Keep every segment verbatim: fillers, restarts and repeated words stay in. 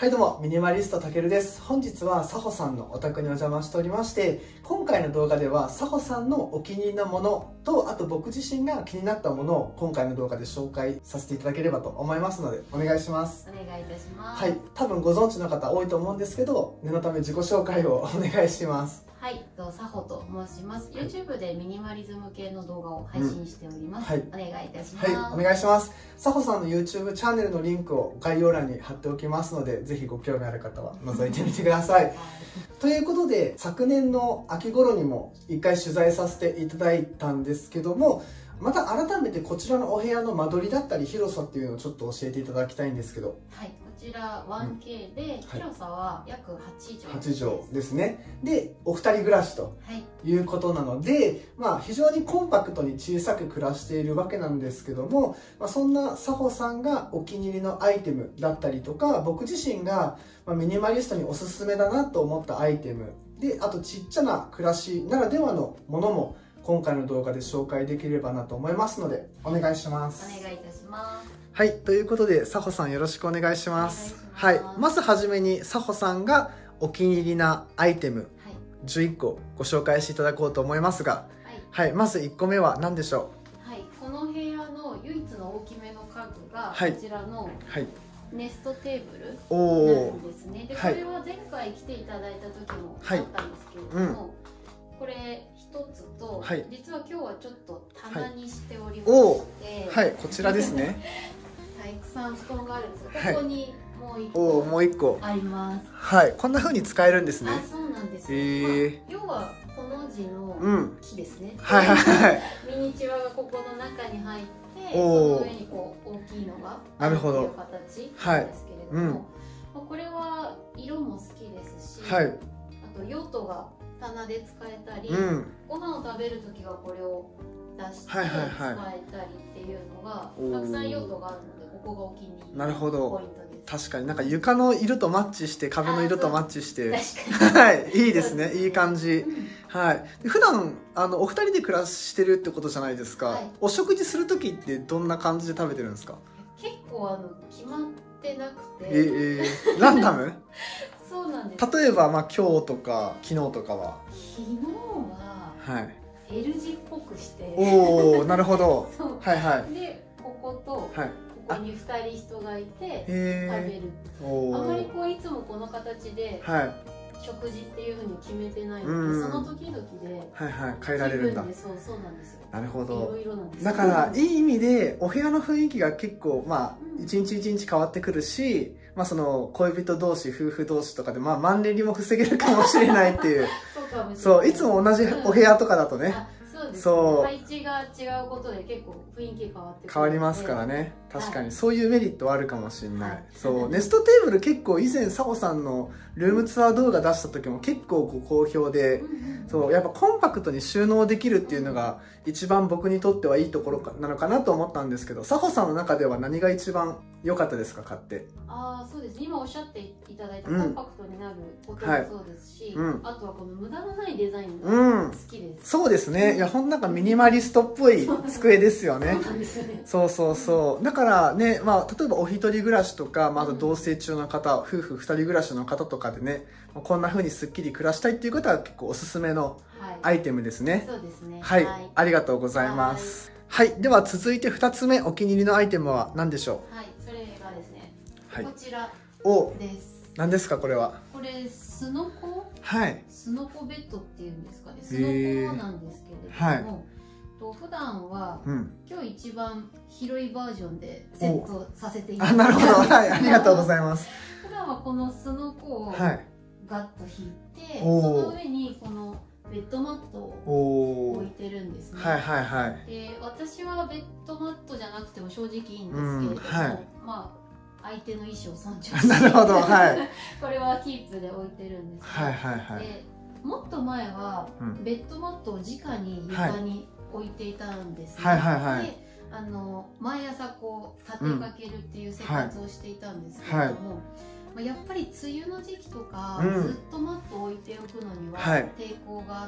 はいどうも、ミニマリストたけるです。本日はさほさんのお宅にお邪魔しておりまして、今回の動画ではさほさんのお気に入りのものと、あと僕自身が気になったものを今回の動画で紹介させていただければと思いますので、お願いします。 お願いいたします。 はい、多分ご存知の方多いと思うんですけど、念のため自己紹介をお願いします。 はい、さほと申します。YouTube でミニマリズム系の動画を配信しております。うん、はい、お願いいたします。 はい、お願いします。さほさんの YouTube チャンネルのリンクを概要欄に貼っておきますので、ぜひご興味ある方は覗いてみてください。はい、ということで、昨年の秋頃にも一回取材させていただいたんですけども、また改めてこちらのお部屋の間取りだったり広さっていうのをちょっと教えていただきたいんですけど。 はい、こちら ワンケー で広さは約はちじょうはちじょうですね。でお二人暮らしということなので、はい、まあ非常にコンパクトに小さく暮らしているわけなんですけども、まあ、そんなさほさんがお気に入りのアイテムだったりとか、僕自身がミニマリストにおすすめだなと思ったアイテムで、あとちっちゃな暮らしならではのものも今回の動画で紹介できればなと思いますので、お願いします。 お願いいたします。 はい、ということでさほさんよろしくお願いします。はい、まずはじめにさほさんがお気に入りなアイテムじゅういっこご紹介していただこうと思いますが、はい、はい、まずいっこめは何でしょう？はい、この部屋の唯一の大きめの家具がこちらの、はい、ネストテーブルなんですね。で、これは前回来ていただいた時もあったんですけれども、はい、うん、これ一つと、はい、実は今日はちょっと棚にしておりまして、 はい、はい、こちらですね。 たくさん布団があるんですが、ここにもう一個、はい、もう一個あります。 はい、こんな風に使えるんですね。 あ、そうなんですよ。えーまあ、要はこの字の木ですね。うん、はいはいはい。ミニチュアがここの中に入って、その上にこう大きいのがあるという形なんですけれども、はい、うん、まあこれは色も好きですし、はい、あと用途が棚で使えたり、うん、ご飯を食べる時はこれを出して使えたりっていうのがたくさん用途があるので、ここがお気に入りのポイントです。 確かになんか床の色とマッチして壁の色とマッチしてはいいいですね、いい感じ、うん、はい。普段あのお二人で暮らしてるってことじゃないですか、はい、お食事する時ってどんな感じで食べてるんですか？ 結構あの決まってなくて、 えー、ランダムそうなんです。 例えば、まあ、今日とか昨日とかは昨日は、はい、L 字っぽくして、 おおなるほどそうはいはいでここと、はい、ここにふたり人がいて食べる。あまりこういつもこの形で食事っていうふうに決めてないので、その時々ではいはい変えられるんだ。 そうそうなんですよ。 なるほど。だからいい意味でお部屋の雰囲気が結構まあ一日一日変わってくるし、まあその恋人同士夫婦同士とかでまあマンネリも防げるかもしれないっていう。そういつも同じお部屋とかだとね。 そう配置が違うことで結構雰囲気変わってくる、 変わりますからね。確かにそういうメリットはあるかもしれない、はい、そうネストテーブル結構以前さほさんのルームツアー動画出した時も結構ご好評で、そうやっぱコンパクトに収納できるっていうのが一番僕にとってはいいところなのかなと思ったんですけど、さほさんの中では何が一番良かったですか？買って。 ああそうです、今おっしゃっていただいたコンパクトになることもそうですし、うん、あとはこの無駄のないデザインが好きです、うん、 そうですね。いやほんなんかミニマリストっぽい机ですよね。そうそうそう。だからね、まあ例えばお一人暮らしとか、まあ、あと同棲中の方、夫婦二人暮らしの方とかでね、こんな風にすっきり暮らしたいっていう方は結構おすすめのアイテムですね。はい、 そうですね。 はい、はい、ありがとうございます。はい、はい、では続いて二つ目お気に入りのアイテムは何でしょう？ はい、それがですね、 はい、 こちらです。 何ですかこれは？ これスノコ？ はい。 スノコベッドっていうんですかね。スノコなんですけれども。はい、と普段は、うん、今日一番広いバージョンでセットさせていただいて、あ、なるほど、はい、ありがとうございます。普段はこのスノコをガッと引いて、その上にこのベッドマットを置いてるんですね。はいはいはい。で、私はベッドマットじゃなくても正直いいんですけれども、うん、はい、まあ相手の意思を尊重して、なるほど、はい。これはキープで置いてるんです。はいはいはい。で、もっと前は、うん、ベッドマットを直に床に置いていたんですね。はいはいはい。で、あの毎朝こう立てかけるっていう生活をしていたんですけれども、まあやっぱり梅雨の時期とか、うん、ずっとマットを置いておくのには抵抗があって、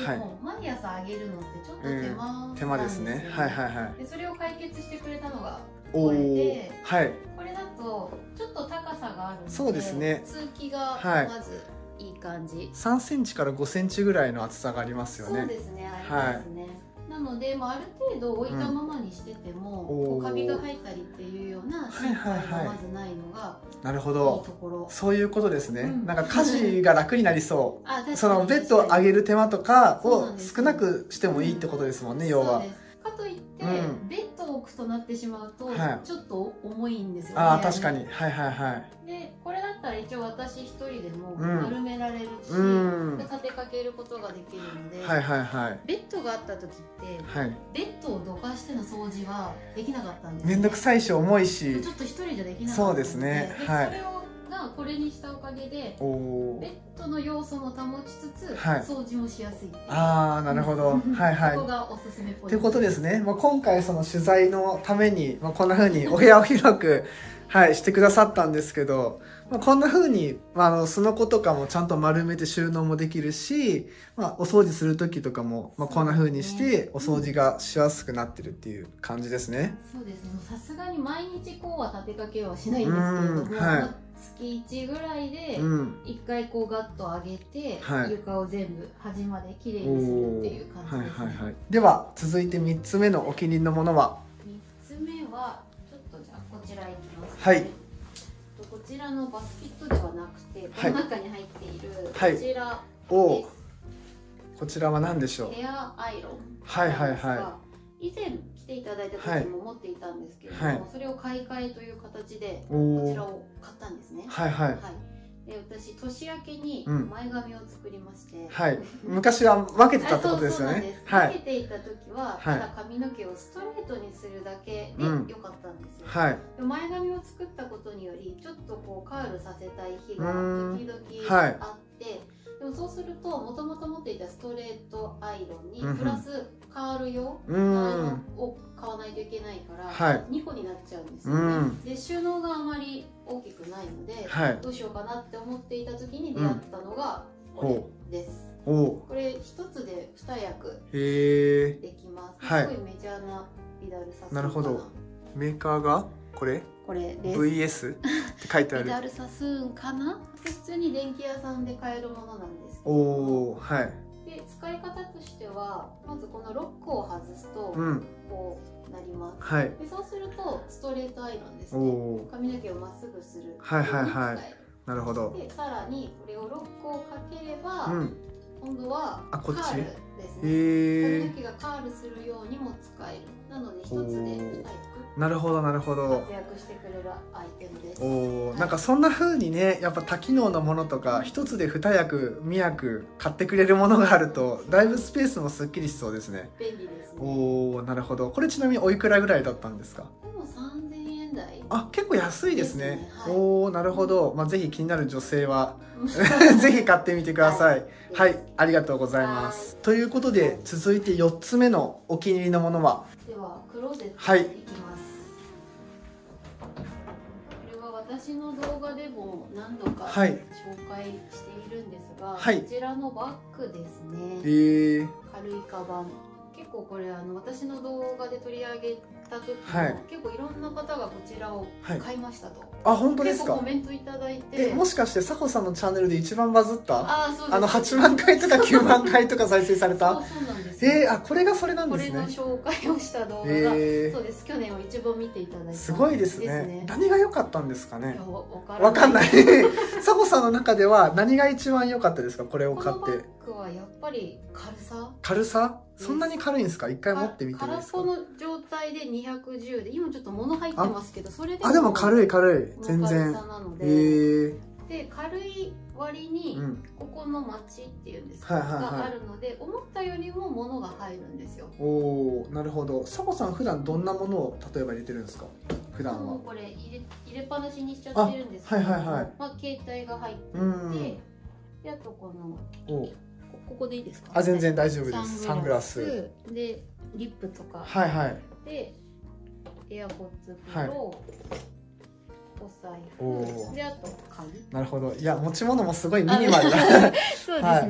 はい、でも毎朝あげるのってちょっと手間なんですよね。手間ですね。はいはいはい。でそれを解決してくれたのがこれで、はい、これだとちょっと高さががあるので、 そうですね、 通気がまずいい感じ、はい、 さんセンチからごセンチぐらいの厚さがありますよね。 そうですね、ありますね、はい、なので、まあ、ある程度置いたままにしてても、うん、こうカビが生えたりっていうような心配がまずないのがなるほど、 いいところ。 そういうことですね、うん、なんか家事が楽になりそうあ、 そのベッドを上げる手間とかを少なくしてもいいってことですもんね、うん、要は。 かといって、うん、ベッドを置くとなってしまうと、はい、ちょっと重いんですよね。 ああ、確かに、はいはいはい。 でこれだったら一応私一人でも丸められるし、うん、で立てかけることができるので、 はいはいはい、 ベッドがあった時って、はい、ベッドをどかしての掃除はできなかったんです、 ね、めんどくさいし重いしちょっと一人じゃできなかったので、 そうですね、はい、 それをがこれにしたおかげでベッドの要素も保ちつつ、はい、掃除もしやすいっていう。 ああ、なるほどはいはい、 そこがおすすめポイントということですね。まあ、今回その取材のために、まあ、こんな風にお部屋を広くはい、してくださったんですけど、まあ、こんな風に、まあ、あのすのことかもちゃんと丸めて収納もできるし、まあ、お掃除する時とかも、まあ、こんな風にしてお掃除がしやすくなってるっていう感じですね。 そうですね、さすがに毎日こうは立てかけはしないんですけれども、はい、月いちぐらいでいっかいこうガッと上げて、はい、床を全部端まできれいにするっていう感じですね。はいはいはい、 では続いてみっつめのお気に入りのものは？ みっつめはちょっとじゃあこちらいきます、ね、 はい、 こちらのバスケットではなくて、この中に入っているこちらです、はい、 おこちらは何でしょう？ ヘアアイロン。 はいはいはい。 以前来ていただいた時も持っていたんですけれども、はい、それを買い替えという形でこちらを買ったんですね。はいはい。はい、で私年明けに前髪を作りまして、うん、はい。 昔は分けてたってことですよね。 はい。分けていた時は、ただ髪の毛をストレートにするだけで良かったんですよ。うん、はい。で前髪を作ったことによりちょっとこうカールさせたい日が時々あって。はい、でもそうするともともと持っていたストレートアイロンにプラスカール用のアイロンを買わないといけないからにこになっちゃうんですよね。で収納があまり大きくないので、はい、どうしようかなって思っていた時に出会ったのがこれです。うん、これ一つで二役できます。すごいメジャーなビダルサスーンかな。なるほど。 メーカーがこれこれです。 ブイエス って書いてある。 ビダルサスーンかな。普通に電気屋さんで買えるものなんですけど、 おー、はい。 で使い方としてはまずこのロックを外すとこうなります、うん、はい、でそうするとストレートアイロンですね。髪の毛をまっすぐする、 はいはいはい、なるほど。 でさらにこれをロックをかければ、うん、今度はカールですね。髪の毛がカールするようにも使える。なので一つで二役、 なるほどなるほど、 活躍してくれるアイテムです。 お、はい、なんかそんな風にね、やっぱ多機能なものとか一つで二役二役買ってくれるものがあるとだいぶスペースもすっきりしそうですね。 便利ですね。 おお、なるほど。これちなみにおいくらぐらいだったんですか？ でもさんぜんえん台。 あ、結構安いですね。ですね、はい、おお、なるほど。まあぜひ気になる女性はぜひ買ってみてください。はい、はい、ありがとうございます。ということで続いてよっつめのお気に入りのものは？ ではクローゼットに行きます。はい、これは私の動画でも何度か紹介しているんですが、はい、こちらのバッグですね。えー、軽いカバン。結構これあの私の動画で取り上げた時も、はい、結構いろんな方がこちらを買いましたと、はい、 あ、本当ですか？ 結構コメントいただいて、 え、もしかしてさこさんのチャンネルで一番バズった？ あ、そうです。 あのはちまんかいとかきゅうまんかいとか再生された？ そうそうなんです。 えー、あ、これがそれなんですね。 これの紹介をした動画が、えー、そうです。去年を一番見ていただいた。 すごいですね。何が良かったんですかね。 わかんない。さこさんの中では何が一番良かったですか？これを買って。このバッグはやっぱり軽さ。 軽さ？そんなに軽いんですか？一回持ってみていいですか？ 空っぽの状態でにひゃくじゅうで、今ちょっと物入ってますけど、それでもあ、でも軽い軽い、全然。 軽さなので、えー、で軽い割に、うん、ここのマチっていうんですか、があるので、思ったよりも物が入るんですよ。おお、なるほど。さこさん普段どんなものを例えば入れてるんですか？普段は。 もうこれ入れ入れっぱなしにしちゃってるんですけど、はいはいはい、まあ携帯が入っていて、であとこのおここでいいですか？ あ、全然大丈夫です。サングラスでリップとか、 はいはい、 でエアポッツプロ、はい、お財布で、あと鍵。 なるほど。いや、持ち物もすごいミニマルだ。 そうですね。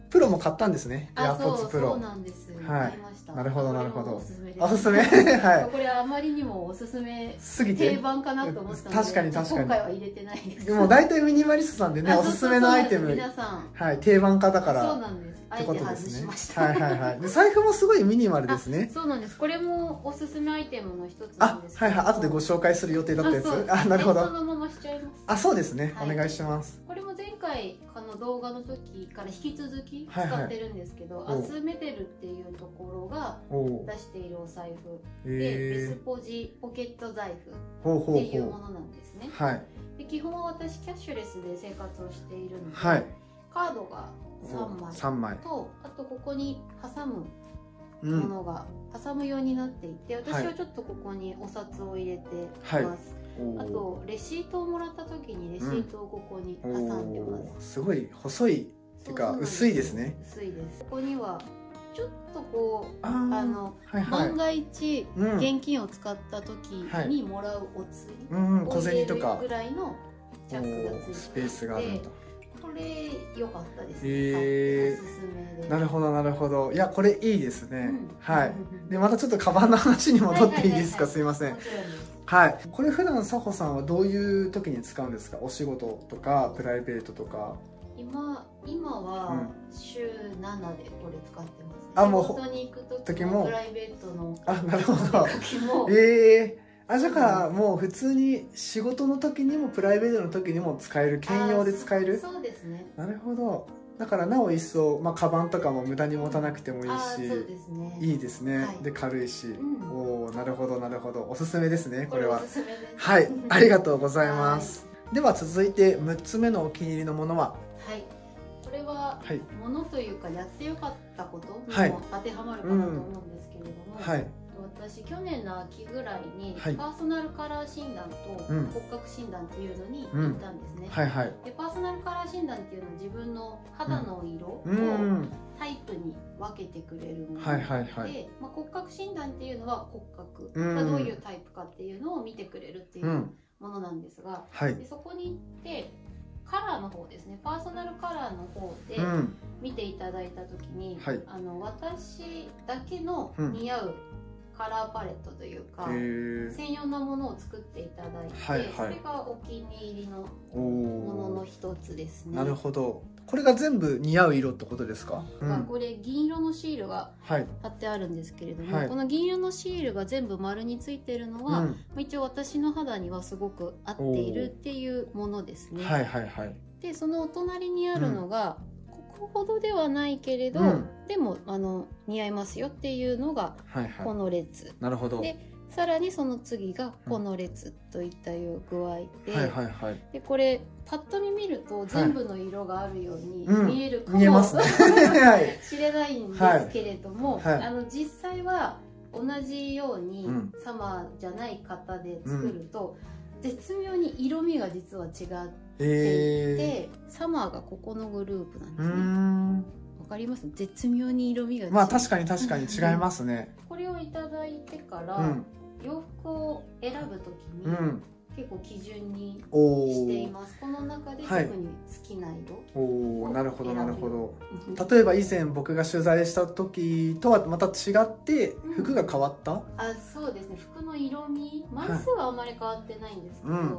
プロも買ったんですね。 AirPods Pro。そうなんです。 はい。なるほどなるほど。 おすすめです。 おすすめ。はい。 これはあまりにもおすすめすぎて定番かなと思ってたので、 確かに確かに。 今回は入れてないです。 でも大体ミニマリストさんでね、おすすめのアイテム、 皆さん、 はい、定番化だから。 そうなんです。あえて外しました。 はいはいはい。で財布もすごいミニマルですね。 そうなんです。これもおすすめアイテムの一つなんですけど。 はいはい。後でご紹介する予定だったやつ。あ、なるほど。 そのまましちゃいます。 あ、そうですね。お願いします。 これも前回あの動画の時から引き続き使ってるんですけど、アスメデルっていうところが出しているお財布で、レスポジポケット財布っていうものなんですね。はい。で基本は私キャッシュレスで生活をしているので、はい、カードがさんまいと、あとここに挟むものが挟むようになっていて、私はちょっとここにお札を入れてます。はい、あとレシートをもらった時にレシートをここに挟んでます。 すごい細いっていうか薄いですね。 薄いです。ここにはちょっとこうあの、はいはい、万が一、うん、現金を使った時にもらうお釣りを入れるぐらいのチャックがついていて、 スペースがあるんだ。 これ良かったですね。 えー、 おすすめで。 なるほどなるほど。いやこれいいですね。うん、はい。でまたちょっとカバンの話に戻っていいですか。すいません。はい。これ普段さほさんはどういう時に使うんですか。お仕事とかプライベートとか。 今今は週ななでこれ使ってますね。あ、もう仕事に行く時もプライベートのあ、なるほど。ええー。あ、だからもう普通に仕事の時にもプライベートの時にも使える、兼用で使える。 そうですね。 なるほど。だからなお一層、まあカバンとかも無駄に持たなくてもいいし、 そうですね、 いいですね。はい、で軽いし、うん、おお、なるほどなるほど。おすすめですね。これは。 おすすめです。 はい、ありがとうございます。では続いてむっつめのお気に入りのものは。 はい。これはものというかやってよかったことにも当てはまるかなと思うんですけれども。はい。私去年の秋ぐらいにパーソナルカラー診断と骨格診断っていうのに行ったんですね。でパーソナルカラー診断っていうのは自分の肌の色をタイプに分けてくれるもので、まあ、骨格診断っていうのは骨格がどういうタイプかっていうのを見てくれるっていうものなんですが、でそこに行ってカラーの方ですね、パーソナルカラーの方で見ていただいた時に、うん、あの私だけの似合うカラーパレットというか専用のものを作っていただいて、はいはい、それがお気に入りのものの一つですね。 なるほど。これが全部似合う色ってことですか？ うん、これ銀色のシールが貼ってあるんですけれども、はい、この銀色のシールが全部丸についているのは、うん、一応私の肌にはすごく合っているっていうものですね。はいはいはい。でそのお隣にあるのが、うん、ここほどではないけれど、うん、でもあの似合いますよっていうのがこの列。はいはい、なるほど。でさらにその次がこの列といったいう具合で、はいはいはい、でこれパッと見見ると全部の色があるように見えるかも、はい、うん、しれないんですけれども、はいはい、あの実際は同じようにサマーじゃない型で作ると、うん、絶妙に色味が実は違っていて、えー、サマーがここのグループなんですね。わかります？絶妙に色味が違う。 まあ確かに確かに違いますね。 これをいただいてから、うん、洋服を選ぶときに、うん、結構基準にしています。この中で特に好きな色。おお、なるほどなるほど。例えば以前僕が取材した時とはまた違って服が変わった？うん、 あ、そうですね。服の色味、枚数はあまり変わってないんですけど。はい、うん、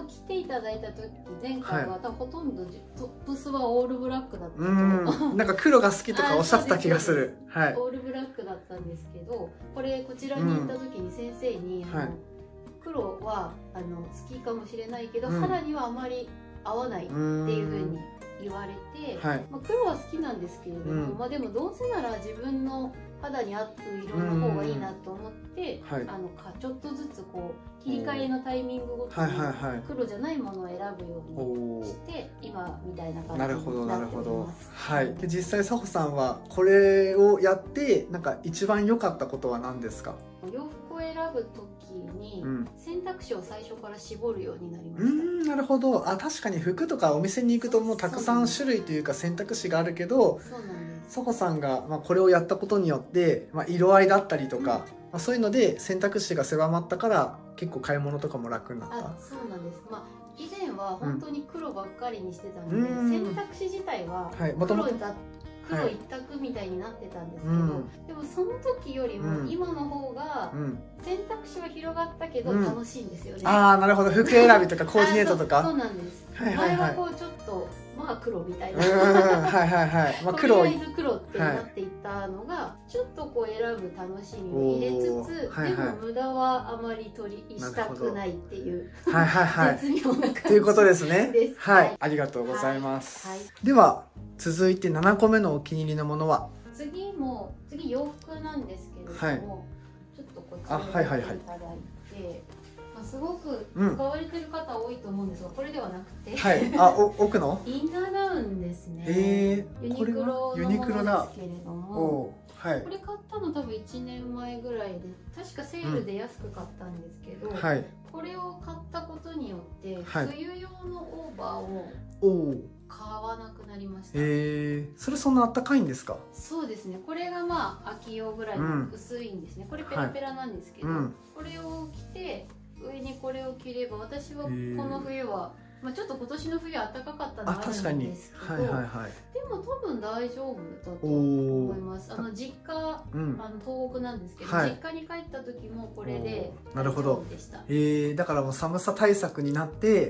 来ていただいた時前回は、はい、多分ほとんどトップスはオールブラックだったと思う。 なんか黒が好きとかおっしゃった気がする。 はい、オールブラックだったんですけど、これこちらに行った時に先生に、うん、あの、はい、黒はあの好きかもしれないけど、うん、肌にはあまり合わないっていうふうに言われて、はい、まあ、黒は好きなんですけれども、うん、まあでもどうせなら自分の肌に合う色の方がいいなと思って、はい、あのかちょっとずつこう切り替えのタイミングごとに黒じゃないものを選ぶようにして今みたいな感じになっております。なるほどなるほど。 はい。で実際さほさんはこれをやってなんか一番良かったことは何ですか？ 洋服を選ぶ時に選択肢を最初から絞るようになりました。 うん、なるほど。あ、確かに服とかお店に行くともうたくさん種類というか選択肢があるけど、そうなんです。さほさんが、まあ、これをやったことによって、まあ、色合いだったりとか、うん、まあ、そういうので選択肢が狭まったから結構買い物とかも楽になった。 あ、そうなんです。まあ、以前は本当に黒ばっかりにしてたので、うん、選択肢自体は黒だ、黒黒一択みたいになってたんですけど、はい、でもその時よりも今の方が選択肢は広がったけど楽しいんですよね、うん、 ああなるほど。服選びとかコーディネートとかそうなんです、はいはいはい、前はこうちょっとまあ黒みたいなはいはいはい、まあ、黒とりあえず黒ってなっていったのが、はい、ちょっとこう選ぶ楽しみを入れつつ、はいはい、でも無駄はあまり取りしたくないっていうはいはいはい絶妙な感じということですね。 はい、はい、ありがとうございます、はいはい、では続いてななこめのお気に入りのものは、 次も次洋服なんですけれども、はい、ちょっとこちらを見ていただいて、すごく使われてる方多いと思うんですが、うん、これではなくて、 はい、あ、お奥のインナーダウンですね。 えー、 ユニクロのものですけれども、はい、これ買ったの多分いちねんまえぐらいで、確かセールで安く買ったんですけど、うん、はい、これを買ったことによって、はい、冬用のオーバーを買わなくなりました。 えー、それそんなあったかいんですか？ そうですね。これがまあ秋用ぐらいの薄いんですね。これペラペラなんですけど、はい、うん、これを着て上にこれを着れば、私はこの冬は、まあ、ちょっと今年の冬は暖かかったのがあるんですけど、はいはいはい、でも多分大丈夫だと思います。あの実家、うん、あの東北なんですけど、はい、実家に帰った時もこれで大丈夫でした。 えー、だからもう寒さ対策になって、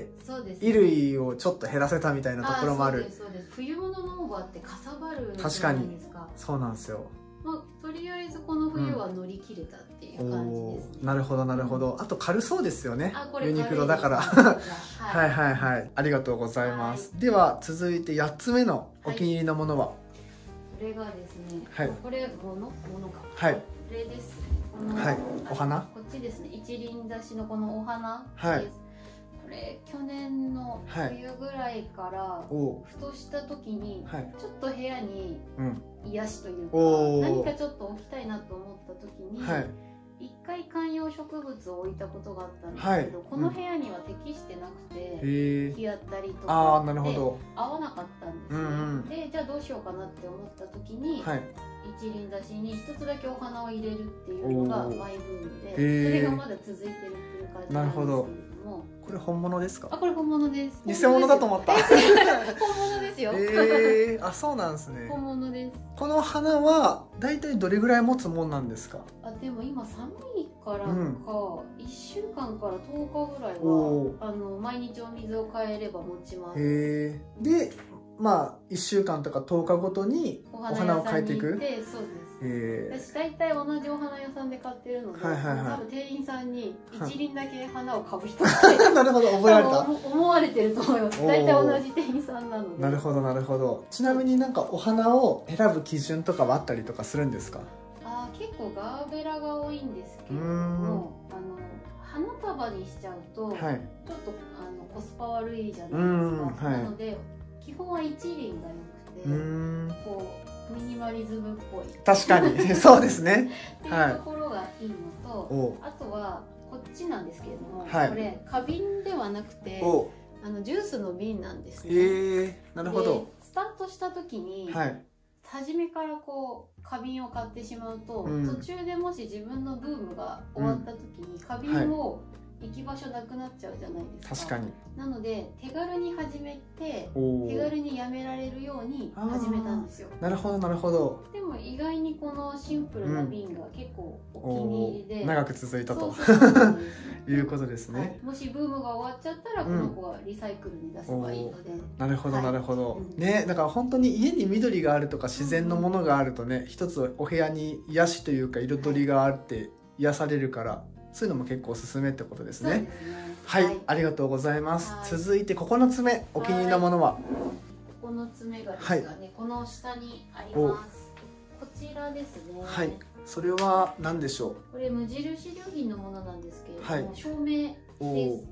そうですね、衣類をちょっと減らせたみたいなところもある。 そうですそうです。冬物のオーバーってかさばるじゃないですか。 確かにそうなんですよ。 まあ、とりあえずこの冬は乗り切れたっていう感じですね、 うん、なるほどなるほど。あと軽そうですよね、ユニクロだからはいはいはい、ありがとうございます、はい、では続いてやっつめのお気に入りのものは、はい、 これがですね、はい、これものものか、 はい、 これですね、この、 はい、お花、 こっちですね、一輪挿しのこのお花です、はい、これ去年の冬ぐらいから、ふとした時に、はい、ちょっと部屋に、うん、癒しというか何かちょっと置きたいなと思った時に、はい、一回観葉植物を置いたことがあったんですけど、はい、この部屋には適してなくて、うん、日当たりとかで合わなかったんですね、うんうん、でじゃあどうしようかなって思った時に、はい、一輪挿しに一つだけお花を入れるっていうのがマイブームで、それがまだ続いてるっていう感じなんですけれども。 これ本物ですか？ あ、これ本物です。 偽物だと思った。 本物ですよ。 えー、あ、そうなんですね。 本物です。 この花はだいたいどれぐらい持つもんなんですか？あ、 でも今寒いからか、うん、いっしゅうかんからとおかぐらいはあの毎日お水を変えれば持ちます。 へー。で、まあいっしゅうかんとかとおかごとにお花を変えていく。 そうです。私大体同じお花屋さんで買ってるので、はいはいはい、多分店員さんに一輪だけ花を買う人ってなるほど、覚えられた思われてると思います。大体同じ店員さんなので。 なるほどなるほど。ちなみになんかお花を選ぶ基準とかはあったりとかするんですか？ あ、結構ガーベラが多いんですけれども、あの花束にしちゃうと、はい、ちょっとあのコスパ悪いじゃないですか、はい、なので基本は一輪がよくて、うーん、こうミニマリズムっぽい、 確かにそうですねっていうところがいいのと、はい、あとはこっちなんですけれども、はい、これ花瓶ではなくてあのジュースの瓶なんですね。えー、なるほど。 スタートした時に、はい、初めからこう花瓶を買ってしまうと、うん、途中でもし自分のブームが終わった時に花瓶を、はい、行き場所なくなっちゃうじゃないですか。確かに。なので手軽に始めて手軽にやめられるように始めたんですよ。 なるほどなるほど。 でも意外にこのシンプルな瓶が結構お気に入りで、 長く続いたということですね、はい、 もしブームが終わっちゃったらこの子はリサイクルに出せばいいので、うん、 なるほどなるほど、はい、ね、だから本当に家に緑があるとか自然のものがあるとね、うん、一つお部屋に癒しというか彩りがあって癒されるから、そういうのも結構おすすめってことですね。そうですね。はい、はい、ありがとうございます。はい、続いてここの爪、お気に入りのものは？ ここの爪がですかね、はい、この下にあります。こちらですね。 はい。それは何でしょう？ これ無印良品のものなんですけれども、はい、照明です。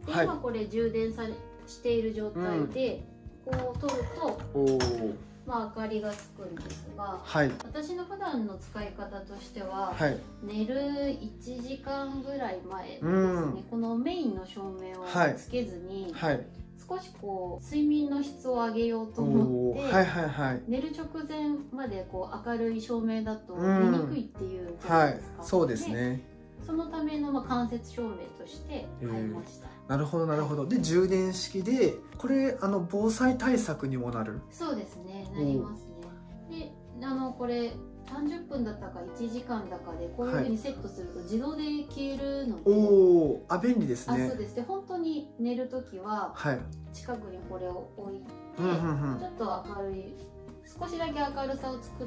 で、今これ充電されしている状態で、うん、こう取ると。おまあ、明かりがつくんですが、はい、私の普段の使い方としては、はい、寝るいちじかんぐらい前ですね、うん、このメインの照明をつけずに、はいはい、少しこう睡眠の質を上げようと思って、はいはいはい、寝る直前までこう明るい照明だと見にくいっていうことですか、うんはい、 そうですね。 そのためのまあ間接照明として買いました。えーなるほどなるほど。で充電式で、これあの防災対策にもなる。 そうですね、なりますね。であのこれさんじゅっぷんだったかいちじかんだかでこういうふうにセットすると自動で消えるので、はい、おお、あ、便利ですね。 あ、そうです。で本当に寝るときは近くにこれを置いて、ちょっと明るい少しだけ明るさを作って、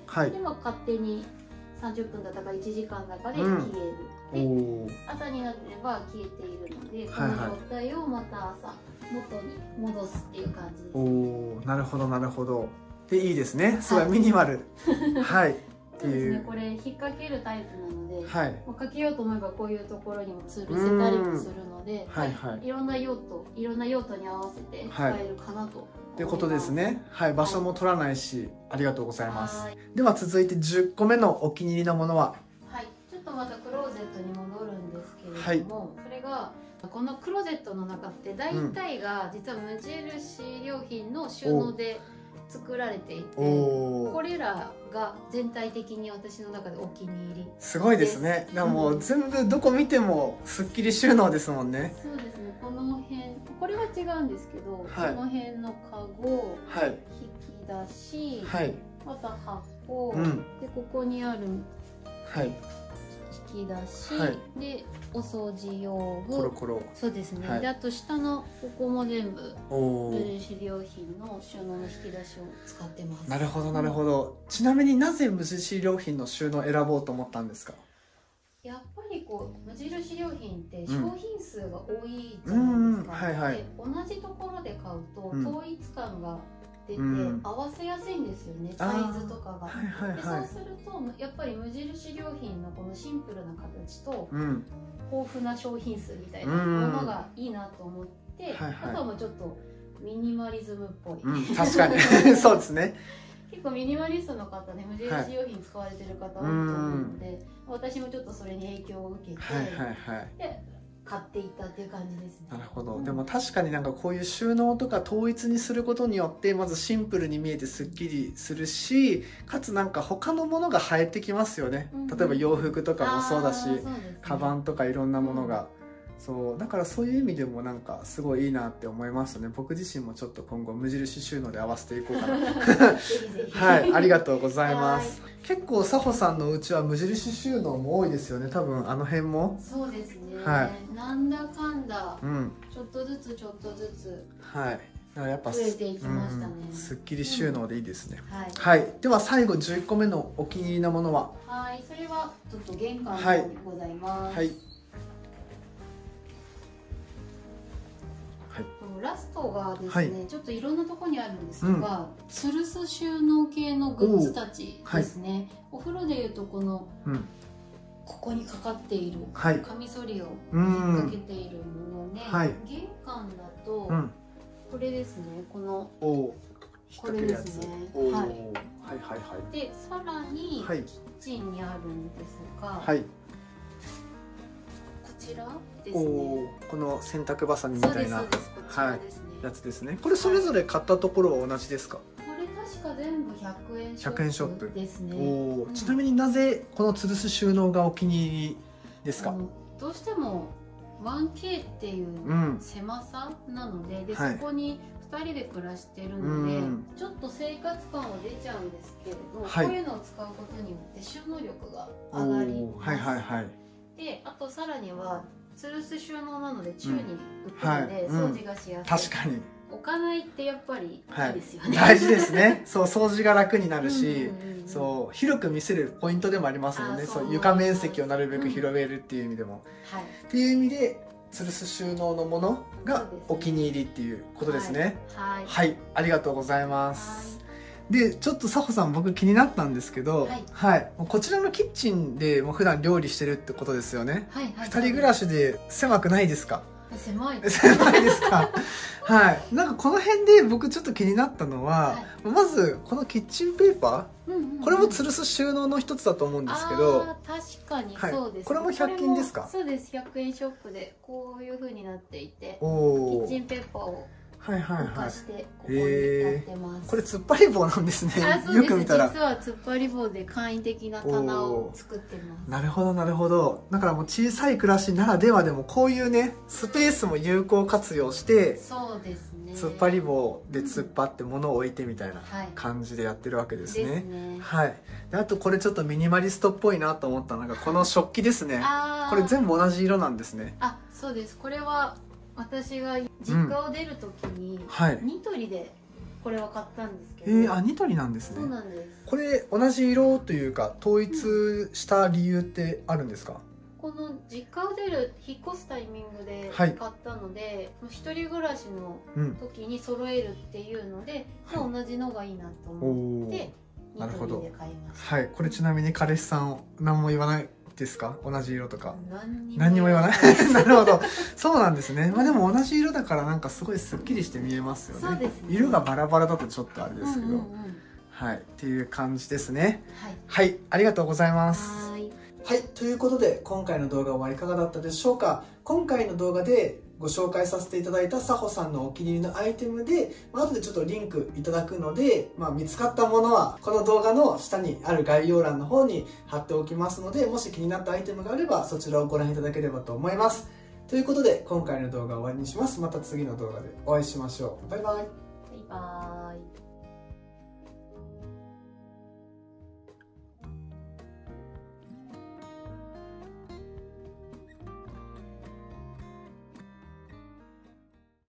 はい、でも勝手にさんじゅっぷんだったかいちじかんだかで消える、うん、で朝になれば消えているので、この状態をまた朝元に戻すっていう感じです。 おお、なるほどなるほど。でいいですね。すごいミニマル。はい。 そうですね。これ引っ掛けるタイプなので、はい、もうかけようと思えばこういうところにも吊るせたりもするので、はいはい、いろんな用途いろんな用途に合わせて使えるかなと。 ってことですね。はい、場所も取らないし、はい、ありがとうございます。では続いてじゅっこめのお気に入りのものは。 はい、ちょっとまたクローゼットに戻るんですけれども、はい、それがこのクローゼットの中って大体が実は無印良品の収納で作られていて、これらが全体的に私の中でお気に入りです。 すごいですね。でももう全部どこ見てもすっきり収納ですもんね。 そうですね。この辺これは違うんですけど、はい、この辺のカゴ、はい、引き出し、はい、また箱、うん、でここにある、はい、引き出し、はい、でお掃除用具、コロコロ、そうですね、はい、であと下のここも全部無印良品の収納の引き出しを使ってます。 なるほどなるほど、うん、ちなみになぜ無印良品の収納を選ぼうと思ったんですか？ やっぱりこう無印良品って商品数が多いじゃないですか。で同じところで買うと統一感が出て合わせやすいんですよね、うん、サイズとかが。でそうするとやっぱり無印良品のこのシンプルな形と豊富な商品数みたいなものがいいなと思って、あとはもうちょっとミニマリズムっぽい、 うん、確かにそうですね。 結構ミニマリストの方ね、無印良品使われてる方多いと思うので、はい、私もちょっとそれに影響を受けて、はいはいはい、で買っていったっていう感じですね。 なるほど、うん、でも確かになんかこういう収納とか統一にすることによってまずシンプルに見えてすっきりするし、かつなんか他のものが映えてきますよね、うん、例えば洋服とかもそうだし、ね、カバンとかいろんなものが、うん、そうだからそういう意味でもなんかすごいいいなって思いますね。僕自身もちょっと今後無印収納で合わせていこうかなはい、ありがとうございます。結構佐穂さんのお家は無印収納も多いですよね。多分あの辺もそうですね、はい、なんだかんだ、うん、ちょっとずつちょっとずつ、はい、だからやっぱ増えていきましたね。 うん、すっきり収納でいいですね、うん、はい、はい、では最後じゅっこめのお気に入りのものは。 はい、それはちょっと玄関の方にございます。はい、はいはい、ラストがですね、はい、ちょっといろんなところにあるんですが、うん、吊るす収納系のグッズたちですね。はい、お風呂でいうとこの、うん、ここにかかっているカミソリを引っ掛けているもので、はい、玄関だと、うん、これですね、このこれですね、はい、はいはいはい。でさらにキッチンにあるんですが、はい、こちらですね、 この洗濯バサミみたいなやつですね。これそれぞれ買ったところは同じですか？ これ確か全部ひゃくえんショップですね。 お、うん、ちなみになぜこの吊るす収納がお気に入りですか？ どうしても ワンケー っていう狭さなので、うん、で、はい、そこにふたりで暮らしてるので、うん、ちょっと生活感は出ちゃうんですけれど、はい、こういうのを使うことによって収納力が上がります。はいはいはい。で、あとさらには吊るす収納なので宙に浮くので掃除がしやすい、確かに置かないってやっぱりいいですよね、 はい、大事ですね。そう、掃除が楽になるし、そう広く見せるポイントでもありますもんね。そう床面積をなるべく広げるっていう意味でも、うん、はい、っていう意味で吊るす収納のものがお気に入りっていうことですね。はい、はい、ありがとうございます。はい、でちょっと佐穂さん、僕気になったんですけど、はい、はい、こちらのキッチンでもう普段料理してるってことですよね。はい、はい、ふたり暮らしで狭くないですか？ 狭い狭いですか？はい、なんかこの辺で僕ちょっと気になったのは、はい、まずこのキッチンペーパー、うんうんうん、これも吊るす収納の一つだと思うんですけど、 あ、確かにそうです、ね、はい、 これもひゃく均ですか？ そうです、ひゃくえんショップでこういう風になっていて、おキッチンペーパーを浮かしてここにやってます。 これ突っ張り棒なんですね。よく見たら実は突っ張り棒で簡易的な棚を作ってます。 なるほどなるほど。だからもう小さい暮らしならではでもこういうねスペースも有効活用して、 そうですね、 突っ張り棒で突っ張って物を置いてみたいな感じでやってるわけですね。はい、ねはい、であとこれちょっとミニマリストっぽいなと思ったのがこの食器ですね。これ全部同じ色なんですね。 あ、そうです。これは私が実家を出る時に、うんはい、ニトリでこれは買ったんですけど。 えー、あ、ニトリなんですね。 そうなんです。 これ同じ色というか統一した理由ってあるんですか？ この実家を出る引っ越すタイミングで買ったので、はい、一人暮らしの時に揃えるっていうので、うん、同じのがいいなと思って、はい、ニトリで買いました。 はい、これちなみに彼氏さん何も言わないですか？同じ色とか何にも言わないなるほど、そうなんですね。まあでも同じ色だからなんかすごいすっきりして見えますよね。 そうですね。 色がバラバラだとちょっとあれですけど、うんうんうん、はいっていう感じですね。はい、はい、ありがとうございます。はいはい、ということで今回の動画はいかがだったでしょうか。今回の動画でご紹介させていただいたさほさんのお気に入りのアイテムで、まあ後でちょっとリンクいただくので、まあ、見つかったものはこの動画の下にある概要欄の方に貼っておきますので、もし気になったアイテムがあればそちらをご覧いただければと思います。ということで今回の動画は終わりにします。また次の動画でお会いしましょう。バイバイ。 バイバイ。